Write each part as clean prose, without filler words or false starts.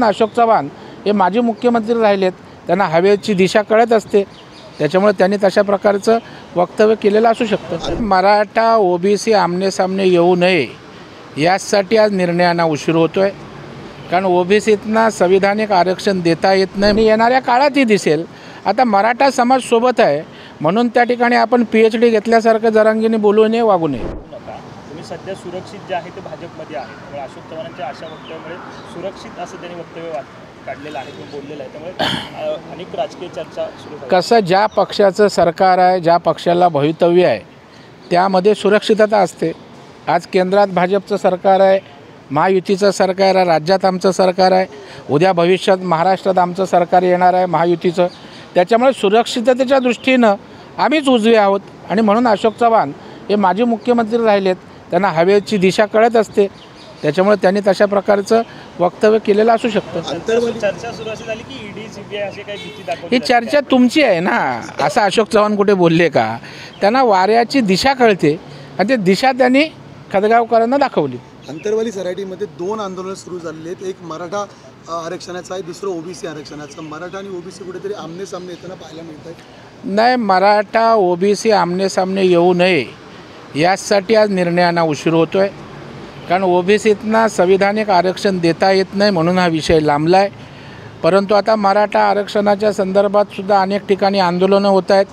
म्हणून अशोक चव्हाण हे माजी मुख्यमंत्री राहिलेत, त्यांना हवेची दिशा कळत असते, त्याच्यामुळे त्यांनी तशा प्रकारचं वक्तव्य केलेलं असू शकतं. मराठा ओबीसी आमनेसामने येऊ नये यासाठी आज निर्णयांना उशीर होतो आहे. कारण ओबीसीतना संविधानिक आरक्षण देता येत नाही, येणाऱ्या काळातही दिसेल. आता मराठा समाज सोबत आहे म्हणून त्या ठिकाणी आपण PhD घेतल्यासारखं जरांगीने बोलू नये, वागू नये. तुम्ही सध्या सुरक्षित जे आहे ते भाजपमध्ये आहे, त्यामुळे अशोक चव्हाणांच्या अशा वक्तव्यामुळे सुरक्षित असं त्यांनी वक्तव्य काढलेलं आहे किंवा बोललेलं आहे, त्यामुळे अनेक राजकीय चर्चा सुरू आहे. कसं ज्या पक्षाचं सरकार आहे, ज्या पक्षाला भवितव्य आहे त्यामध्ये सुरक्षितता असते. आज केंद्रात भाजपचं सरकार आहे, महायुतीचं सरकार आहे, राज्यात आमचं सरकार आहे, उद्या भविष्यात महाराष्ट्रात आमचं सरकार येणार आहे महायुतीचं. त्याच्यामुळे सुरक्षिततेच्या दृष्टीनं आम्हीच उजवे आहोत आणि म्हणून अशोक चव्हाण हे माजी मुख्यमंत्री राहिलेत, त्यांना हवेची दिशा कळत असते, त्याच्यामुळे त्यांनी तशा प्रकारचं वक्तव्य केलेलं असू शकतं. चर्चा सुरू अशी झाली की ED CBI अशी काही भीती दाखवली. ही चर्चा तुमची आहे ना, असं अशोक चव्हाण कुठे बोलले का? त्यांना वाऱ्याची दिशा कळते आणि ती दिशा त्यांनी खदगावकरांना दाखवली. अंतरवाली सोसायटीमध्ये 2 आंदोलन सुरू झालेले आहेत. एक मराठा आरक्षणाचं आहे, दुसरं ओबीसी आरक्षणाचं. मराठा आणि ओबीसी कुठेतरी आमने सामने येताना पाहायला मिळत आहे. नाही, मराठा ओबीसी आमनेसामने येऊ नये यासाठी आज निर्णयांना उशीर होतो आहे. कारण ओबीसीतना संविधानिक आरक्षण देता येत नाही म्हणून हा विषय लांबला आहे. परंतु आता मराठा आरक्षणाच्या संदर्भात सुद्धा अनेक ठिकाणी आंदोलनं होत आहेत.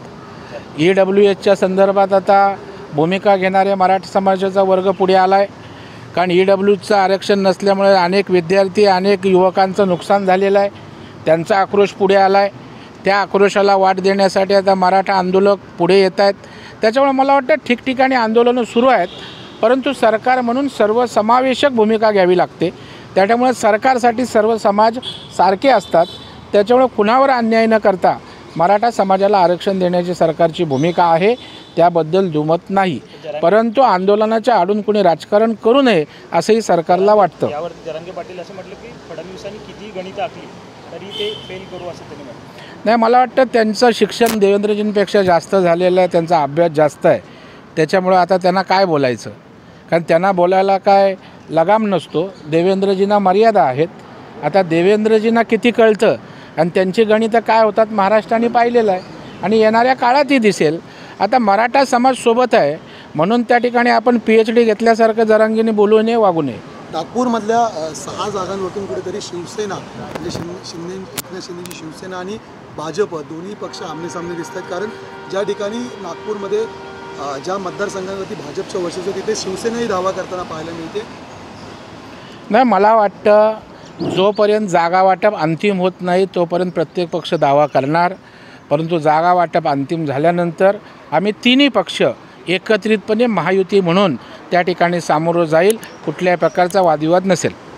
EWSच्या संदर्भात आता भूमिका घेणारे मराठा समाजाचा वर्ग पुढे आला आहे. कारण EWSचं आरक्षण नसल्यामुळे अनेक विद्यार्थी, अनेक युवकांचं नुकसान झालेलं आहे, त्यांचा आक्रोश पुढे आला आहे. त्या आक्रोशाला वाट देण्यासाठी आता मराठा आंदोलक पुढे येत आहेत. त्याच्यामुळे मला वाटतं ठिकठिकाणी आंदोलनं सुरू आहेत, परंतु सरकार म्हणून सर्वसमावेशक भूमिका घ्यावी लागते. त्याच्यामुळे सरकारसाठी सर्व समाज सारखे असतात. त्याच्यामुळे कुणावर अन्याय न करता मराठा समाजाला आरक्षण देण्याची सरकारची भूमिका आहे, त्याबद्दल दुमत नाही. परंतु आंदोलनाच्या आडून कुणी राजकारण करू नये असंही सरकारला वाटतं. यावर जरांगे पाटील असं म्हटलं की फडणवीसांनी किती गणितं आखली तरी ते फेल करू असं त्यांनी म्हटलं. नाही, मला वाटतं त्यांचं शिक्षण देवेंद्रजींपेक्षा जास्त झालेलं आहे, त्यांचा अभ्यास जास्त आहे. त्याच्यामुळं आता त्यांना काय बोलायचं, कारण त्यांना बोलायला काय लगाम नसतो. देवेंद्रजींना मर्यादा आहेत. आता देवेंद्रजींना किती कळतं आणि त्यांची गणितं काय होतात महाराष्ट्राने पाहिलेलं आहे आणि येणाऱ्या काळातही दिसेल. आता मराठा समाज सोबत आहे म्हणून त्या ठिकाणी आपण PhD घेतल्यासारखं जरांगीने बोलू नये, वागू नये. नागपूरमधल्या 6 जागांवरतून कुठेतरी शिवसेना म्हणजे शिंदेची शिवसेना आणि भाजप दोन्ही पक्ष आमनेसामने दिसत आहेत. कारण ज्या ठिकाणी नागपूरमध्ये ज्या मतदारसंघांवरती भाजपचं वर्चस्व तिथे शिवसेनाही दावा करताना पाहायला मिळते. नाही, मला वाटतं जोपर्यंत जागा वाटप अंतिम होत नाही तोपर्यंत प्रत्येक पक्ष दावा करणार. परंतु जागा वाटप अंतिम झाल्यानंतर आम्ही तिन्ही पक्ष एकत्रितपणे महायुती म्हणून त्या ठिकाणी सामोरं जाईल. कुठल्याही प्रकारचा वादविवाद नसेल.